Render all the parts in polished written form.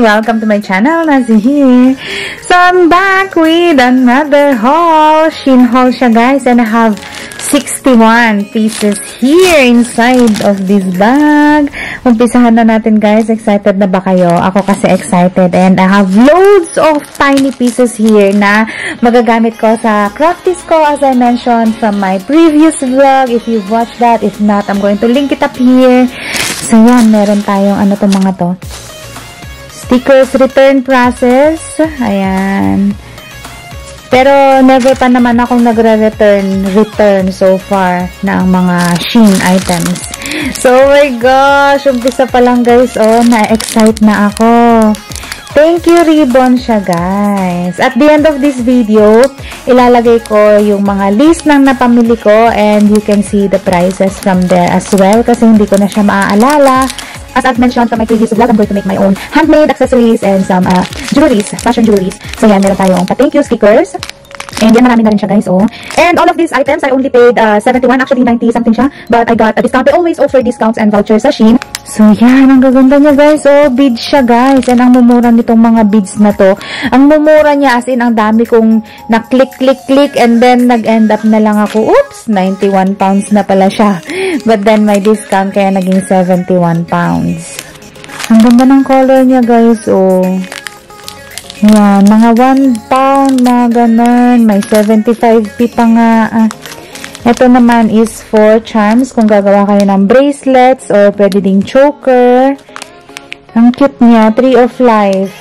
Welcome to my channel, Nazi here. So, I'm back with another haul. Shein haul siya, guys. And I have 61 pieces here inside of this bag. Umpisahan na natin, guys. Excited na ba kayo? Ako kasi excited. And I have loads of tiny pieces here na magagamit ko sa crafties ko, as I mentioned from my previous vlog. If you've watched that, if not, I'm going to link it up here. So, yan. Meron tayong ano to mga to. Stickers return process. Ayan. Pero, never pa naman akong nagre-return so far ng mga Shein items. So, oh my gosh. Umpisa pa lang, guys. Oh, na-excite na ako. Thank you, ribbon siya, guys. At the end of this video, ilalagay ko yung mga list ng napamili ko and you can see the prices from there as well kasi hindi ko na siya maaalala. As I've mentioned from my previous vlog, I'm going to make my own handmade accessories and some jewelries, fashion jewelries. So yan, meron tayong pa-thank you stickers. And yan, marami na rin siya, guys, oh. And all of these items, I only paid 71, actually 90 something siya. But I got a discount. They always offer discounts and vouchers sa Shein. So yan, ang gaganda niya, guys. Oh, beads siya, guys. And ang mumura nitong mga beads na to. Ang mumura niya, as in, ang dami kong na-click and then nag-end up na lang ako. Oops, 91 pounds na pala siya. But then may discount kaya naging 71 pounds. Ang ganda ng color niya, guys, oh. Yan, mga 1 pound na ganun. May 75p pa nga. Ito naman is for charms. Kung gagawa kayo ng bracelets or pwede ding choker. Ang cute niya. Tree of Life.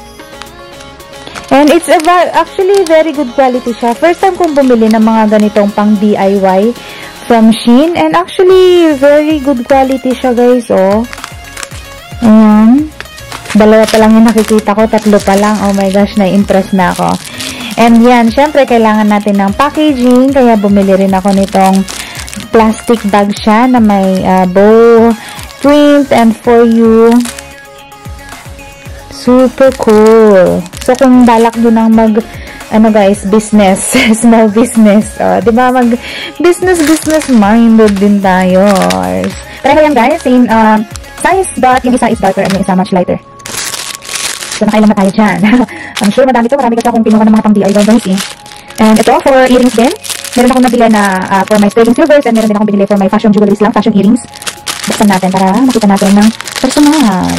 And it's actually very good quality siya. First time kong bumili ng mga ganitong pang DIY from Shein. And actually, very good quality siya, guys. Oh. Ayan. Dalawa pa lang yung nakikita ko, tatlo pa lang. Oh my gosh, na-impress na ako. And yan, syempre, kailangan natin ng packaging. Kaya bumili rin ako nitong plastic bag siya na may bow print and for you. Super cool. So, kung balak nyo nang guys, business, small business. Diba, business minded din tayo. Pareho yan, guys, same size, but yung isa is darker and yung isa much lighter. So, nakailan na tayo dyan. I'm sure madami to. Marami kasi akong pinuha ng mga pang-DIY guys eh. And ito, for earrings din. Meron akong nabili na for my sterling silvers and meron din akong binili for my fashion jewelries lang, fashion earrings. Buksan natin para makita natin ng personal.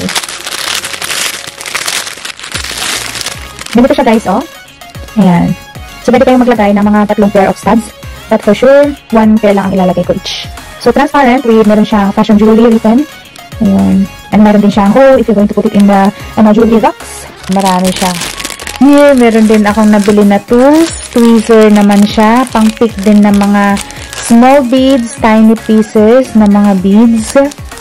Ganito siya, guys, oh. Ayan. So, pwede kayong maglagay ng mga 3 pair of studs. But for sure, 1 pair lang ang ilalagay ko each. So, transparent with meron siyang fashion jewelry written. Ayan. And meron din siyang hole if you're going to put it in the jewelry box. Marami siya. Here, meron din akong nabili na tools. Tweezer naman siya. Pang-pick din ng mga small beads, tiny pieces na mga beads.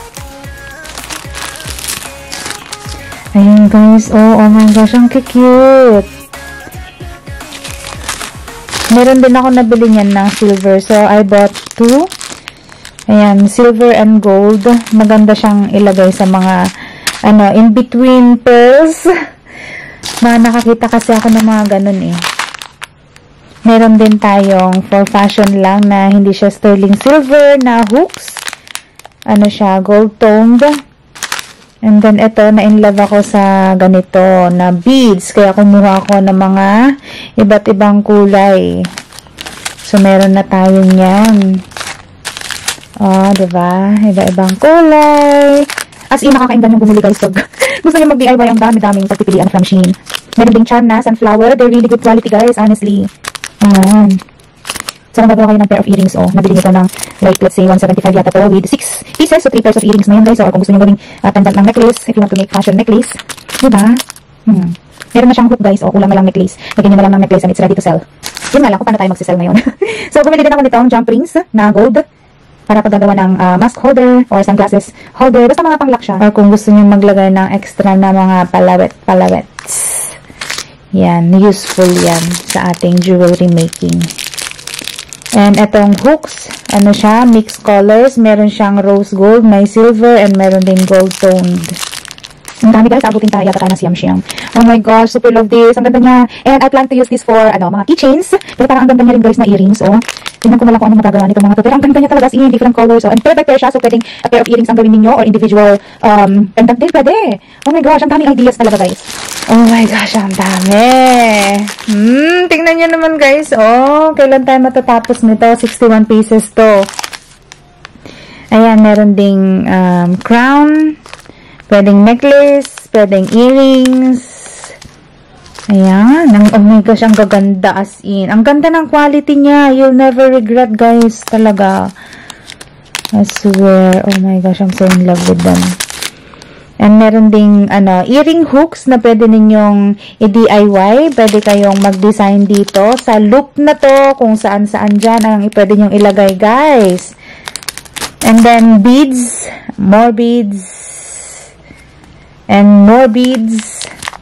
Ayun, guys. Oh my gosh, ang cute. Meron din ako nabili niyan ng silver. So, I bought 2. Ayan, silver and gold. Maganda siyang ilagay sa mga, in between pearls. Nakakita kasi ako ng mga ganun eh. Meron din tayong for fashion lang na hindi siya sterling silver na hooks. Ano siya, gold toned. And then ito, na-inlove ako sa ganito na beads. Kaya kumuha ako ng mga iba't ibang kulay. So, meron na tayo niyan. Oh, diba? Iba-ibang kulay. As in, nakakaindan yung bumili, guys. So, gusto nyo mag-DIY, ang dami-daming pagpipilian from Shein. Meron ding charm na, sunflower. They're really good quality, guys, honestly. Ayan. So, nagagawa kayo ng pair of earrings, oh. Nabili nyo ng, like, let's say, 175 yata to with 6 pieces. So, 3 pairs of earrings na yun, guys. Or kung gusto nyo gawing pendant ng necklace, if you want to make fashion necklace. Diba? Meron na siyang hook, guys. O, kulang na lang necklace. Lagyan nyo na lang ng necklace and it's ready to sell. Yun nga lang, kung paano tayo magsisell ngayon. So, bumili din ako nitong jump rings na gold. Para paggagawa ng mask holder or sunglasses holder. Basta mga pang-lock siya. Or kung gusto nyo maglagay ng extra na mga palawets. Yan. Useful yan sa ating jewelry making. And etong hooks, ano siya, mixed colors. Meron siyang rose gold, may silver, and meron din gold toned. Ang dami, guys, abutin tayo yata tayo ng siyam-siyam. Oh my gosh, super love this. Ang ganda niya. And I plan to use this for, mga keychains. Pero parang ang ganda niya rin, guys, na earrings, oh. Tingnan ko na lang kung ano magagawa nito mga to. Pero ang ganda niya talaga, as in different colors. And pair by pair siya, so pwedeng a pair of earrings ang gawin ninyo or individual pendant din pwede. Oh my gosh, ang daming ideas talaga guys. Oh my gosh, ang dami. Tingnan nyo naman guys. Oh, kailan tayo matatapos nito? 61 pieces to. Ayan, meron ding crown, pwedeng necklace, pwedeng earrings. Ayan. Oh my gosh, ang gaganda as in. Ang ganda ng quality niya. You'll never regret guys. Talaga. I swear. Oh my gosh, I'm so in love with them. And meron ding earring hooks na pwede ninyong i-DIY. Pwede kayong mag-design dito. Sa loop na to, kung saan-saan dyan ang pwede nyong ilagay guys. And then beads. More beads. And more beads.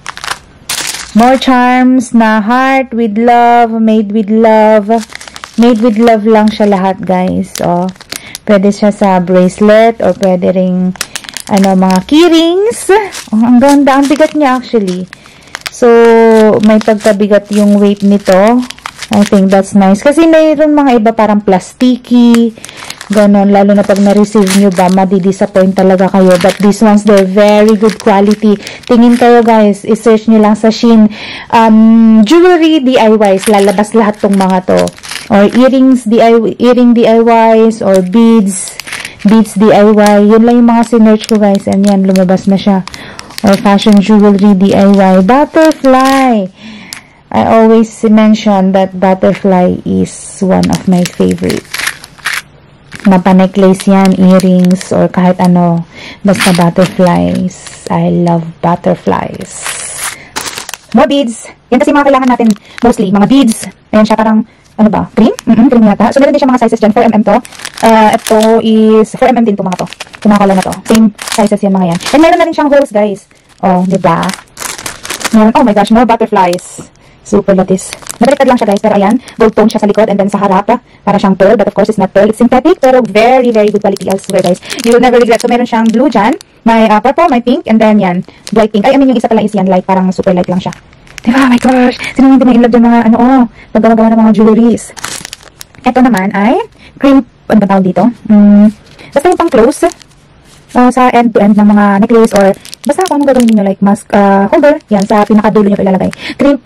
More charms na heart with love, made with love. Made with love lang siya lahat, guys. Oh, pwede siya sa bracelet or pwede ring mga keyrings. Oh, ang ganda, ang bigat niya actually. So, may pagkabigat yung weight nito. I think that's nice. Kasi mayroon mga iba parang plasticky. Ganon, lalo na pag na-receive nyo ba, madi-disappoint talaga kayo. But these ones, they're very good quality. Tingin kayo guys, i-search nyo lang sa Shein. Jewelry DIYs, lalabas lahat tong mga to. Or earrings, earring DIYs, or beads DIY. Yun lang yung mga sinearch ko guys. And yan, lumabas na siya. Or fashion jewelry DIY. Butterfly. I always mention that butterfly is one of my favorite. Mapa-necklace yan, earrings, or kahit ano. Basta butterflies. I love butterflies. More beads. Yan kasi mga kailangan natin mostly. Mga beads. Ayan siya parang, cream? Cream yata. So, meron din siya mga sizes dyan. 4mm to. Ito is 4mm din to mga to. Yung mga color na to. Same sizes yan mga yan. And meron na rin siyang holes guys. Oh, diba? Meron, oh my gosh, more butterflies. Super latis. Nabaliktad lang siya guys, pero ayan, gold tone siya sa likod and then sa harap, para siyang pearl, but of course it's not pearl, it's synthetic, pero very, very good quality, I swear guys. You will never regret. So meron siyang blue dyan, may purple, may pink, and then yan, bright pink. I mean yung isa pala is yan, light, parang super light lang siya. Diba, oh my gosh, sino hindi na-inlove dyan mga, paggawa-gawa ng mga jewelries. Ito naman ay, cream, ano ba tawag dito? Basta yung pang close, sa end-to-end ng mga necklace or basta kung anong gagawin nyo, like mask holder, yan, sa pinakadulo nyo ito ilalagay. Cream,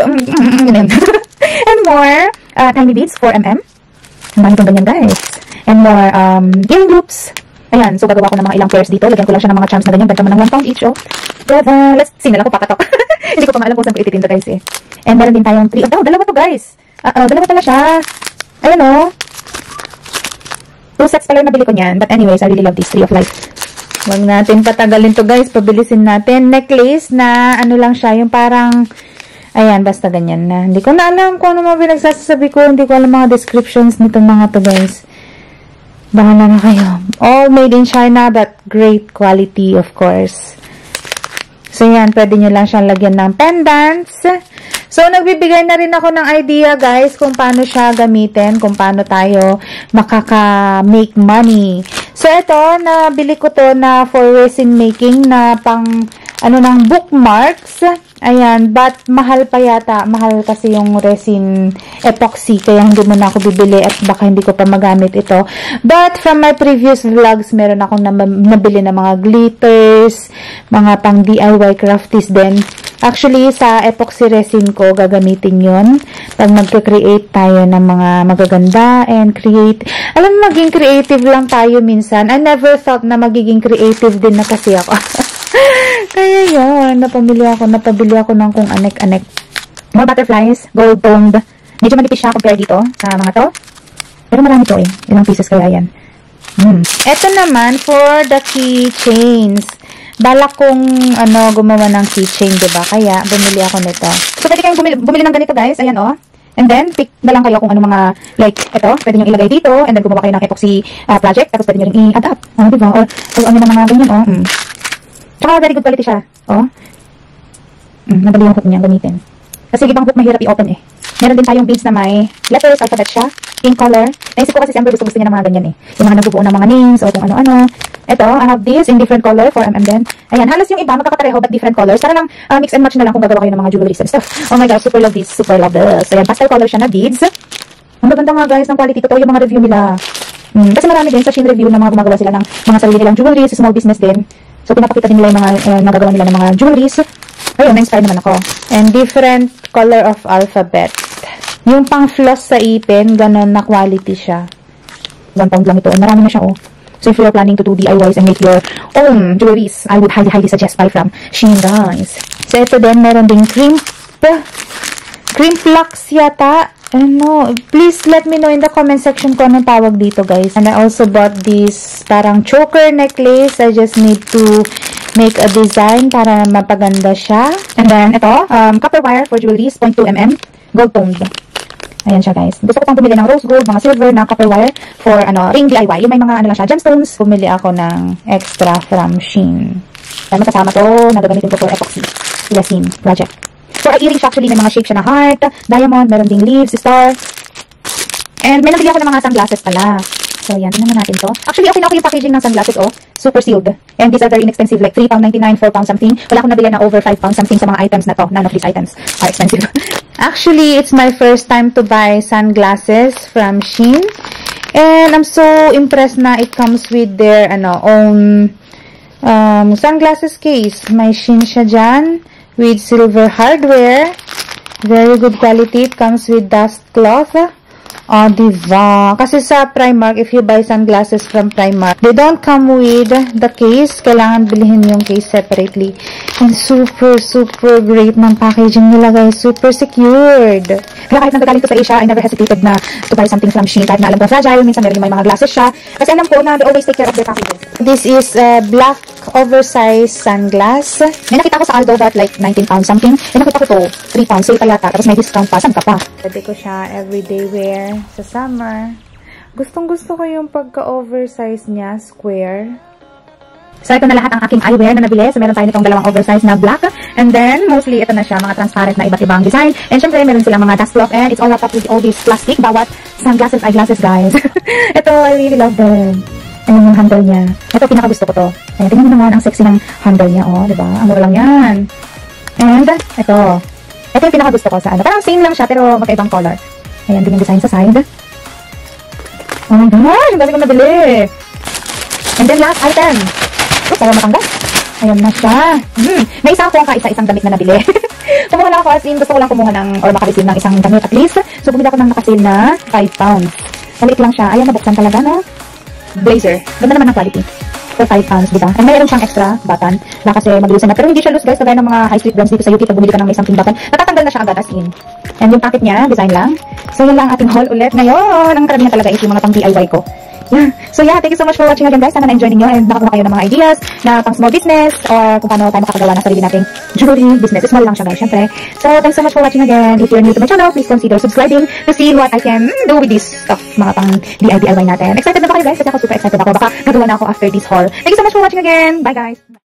and more tiny beads, 4mm. Ang dami itong ganyan, guys. And more earring loops. Ayan, so gagawa ko ng mga ilang pairs dito. Lagyan ko lang siya ng mga charms na ganyan. Benta mo ng 1 pound each, oh. Diba? Let's see, nalang ko pakatok. Hindi ko pa nga alam kung saan ko ititinda, guys, eh. And meron din tayong 3. Oh, dalawa to, guys. Dalawa pala siya. Ayan, oh. 2 sets pala yung nabili ko niyan. But anyways, I really love these 3 of life. Huwag natin patagalin to guys, pabilisin natin. Necklace na lang siya, yung parang, ayan, basta ganyan na. Hindi ko na alam kung ano mga pinagsasabi ko, hindi ko alam mga descriptions nitong mga to guys. Bahala na kayo. All made in China, but great quality of course. So yan, pwede nyo lang siyang lagyan ng pendants. So, nagbibigay na rin ako ng idea, guys, kung paano siya gamitin, kung paano tayo makaka-make money. So, ito, nabili ko to na for resin making na pang, ng bookmarks. Ayan, but mahal pa yata. Mahal kasi yung resin epoxy, kaya hindi mo na ako bibili at baka hindi ko pa magamit ito. But, from my previous vlogs, meron akong nabili na mga glitters, mga pang DIY crafties din. Actually, sa epoxy resin ko, gagamitin yun. Pag magka-create tayo ng mga magaganda and create. Alam mo, maging creative lang tayo minsan. I never thought na magiging creative din na kasi ako. Kaya yun, napabili ako ng kung anek-anek. More butterflies, gold toned. Medyo manipis siya compare dito sa mga to. Pero marami to eh. Ilang pieces kaya yan. Ito naman for the keychains. Balak kong gumawa ng keychain, diba? Kaya bumili ako nito. So pwede kayong bumili ng ganito guys. Ayan oh. And then pick na lang kayo kung ano mga like ito, pwede niyo ilagay dito and then gumawa kayo ng epoxy project tapos pwede niyo ring i-adapt. Diba? Or ano ng mga ganyan oh. Tsaka very good quality siya. Oh. Madali yung hook niya gamitin. Kasi ibang hook mahirap i-open eh. Meron din tayong beads na may letters, alphabet siya, pink color. Naisip ko kasi siyempre gusto niya ng mga ganyan eh. Yung mga nagbubuo ng mga names o kung ano-ano. Ito, I have this in different color, 4mm din. Ayan, halos yung iba magkakapareho but different colors. Para lang mix and match na lang kung gagawa kayo ng mga jewelry and stuff. Oh my gosh, super love this. Super love this. Ayan, pastel color siya na beads. Ang maganda nga guys ng quality. Totoo yung mga review nila. Kasi marami din sa Shein review na mga gumagawa sila ng mga sarili nilang jewelries, small business din. So, pinapakita din nila yung mga nagagawa nila ng mga jewelries. Ayun, na-inspire naman ako. And different color of alphabet. Yung pang floss sa ipin, ganon na quality siya. £1 lang ito. Marami na siya, oh. So, if you're planning to do DIYs and make your own jewelries, I would highly suggest buy from Shein, guys. So, ito din, meron ding crimp locks yata. Ano, please let me know in the comment section kung anong tawag dito, guys. And I also bought this parang choker necklace. I just need to make a design para mapaganda siya. And then, ito, copper wire for jewelries, 0.2mm, gold toned. Ayan siya, guys. Gusto ko pang bumili ng rose gold, mga silver na copper wire for, ring DIY. Yung may mga, lang siya, gemstones. Bumili ako ng extra from Shein. Then, kasama to, nagagamitin ko for epoxy resin project. For earrings, actually, may mga shape siya na heart, diamond, meron ding leaves, star. And may nabili ako ng mga sunglasses pala. So, yan. Tingnan natin to. Actually, okay na ako yung packaging ng sunglasses, oh. Super sealed. And these are very inexpensive, like £3.99, £4 something. Wala akong nabili na over £5 something sa mga items na to. None of these items are expensive. Actually, it's my first time to buy sunglasses from Shein. And I'm so impressed na it comes with their, own sunglasses case. May Shein siya dyan. With silver hardware. Very good quality. It comes with dust cloth. Oh, diba? Kasi sa Primark, if you buy sunglasses from Primark, they don't come with the case. Kailangan bilhin yung case separately. And super great ng packaging nila, guys. Super secured. Kaya kahit nagagaling ko sa Asia, I never hesitated na to buy something from Shein. Kahit na alam ko fragile, minsan meron yung may mga glasses siya. Kasi alam ko na they always take care of their packages. This is a black oversized sunglass. May nakita ko sa Aldo that like £19 something. May nakita ko to, £3 sale pa yata. Tapos may discount pa. Saan ka pa? Pwede ko siya everyday wear sa summer. Gustong-gusto ko yung pagka-oversize niya, square. So, ito na lahat ang aking eyewear na nabili. So, meron tayo nitong dalawang oversize na black. And then, mostly, ito na siya, mga transparent na iba't ibang design. And syempre, meron silang mga dust cloth. And it's all wrapped up with all this plastic. Bawat sunglasses, eyeglasses, guys. Ito, I really love them. Ayan yung handle niya. Ito, pinaka-gusto ko to. Ayan, tingnan mo naman ang sexy ng handle niya. Oh, diba? Ang mura lang yan. And, ito. Ito yung pinaka-gusto ko sa ano. Parang same lang siya, pero magkaibang color. Ayan din yung design sa side. Oh my gosh, ang dami kong nabili. And then, last item. Oh, para matanggal. Ayan na siya. May isa akong kaisa-isang damit na nabili. Kumuha lang ako as in, gusto ko lang kumuha ng, or makareceive ng isang damit at least. So, bumili ako ng nakasale na £5. Maliit lang siya. Ayan, nabuksan talaga, no? Blazer. Ganda naman ang quality. For £5, diba? And mayroon siyang extra button na kasi mag-loosen na. Pero hindi siya loose, guys. Kagaya ng mga high street brands dito sa UK, pag bumili ka ng may something button, natatanggal na siya agad as in. And yung packet niya, design lang. So, yun lang ating haul ulit ngayon. Ang karamihan talaga is yung mga pang DIY ko. Yeah. So, yeah, thank you so much for watching again, guys. Sana na-enjoy ninyo and nakakuha kayo ng mga ideas na pang small business or kung paano tayo makakagawa ng sarili nating jewelry business. Small lang siya, guys, syempre. So, thanks so much for watching again. If you're new to my channel, please consider subscribing to see what I can do with this stuff, mga pang DIY natin. Excited na ba kayo, guys? Kasi ako super excited ako. Baka gagawa na ako after this haul. Thank you so much for watching again. Bye, guys.